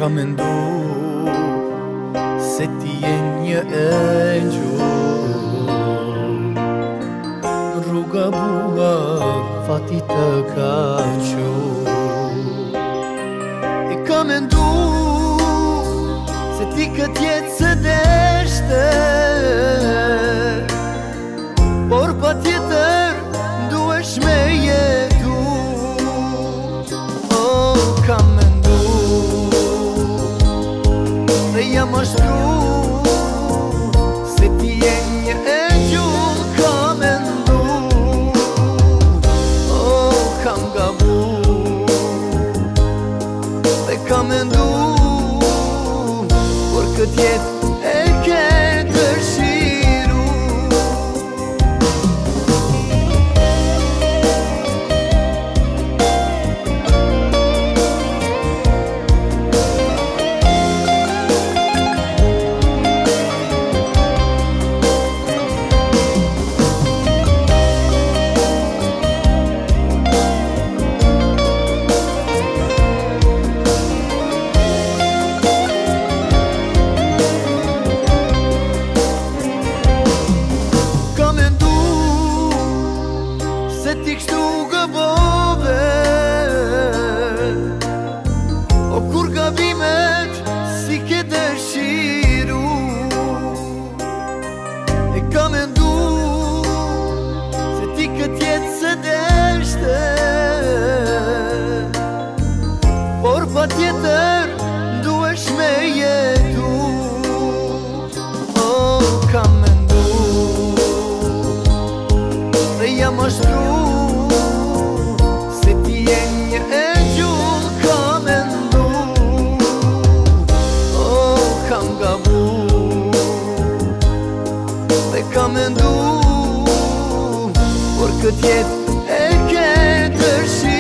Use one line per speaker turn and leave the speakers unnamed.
Ka me ndu se ti je një engjëll, rruga buar fati të ka qu. E ka me ndu se ti këtë jetë së deshte, por pa tjetër nduesh me jetu. Oh, ka me ndu dhe jam ashtru se ti je një engjëll. Ka me ndu, oh, kam gabu dhe ka me ndu, por këtë jetë e ke dëshiru. Ti kështu gëbove, o kur gabimet si ke dëshiru. E ka me ndu se ti këtë jetë së deshte, por pa tjetër nduesh me jetu. Oh, ka me ndu dhe jam ashtru se ti je një engjëll. Ka me ndu, oh, kam gabu dhe ka me ndu, por këtë jetë e ke dëshiru.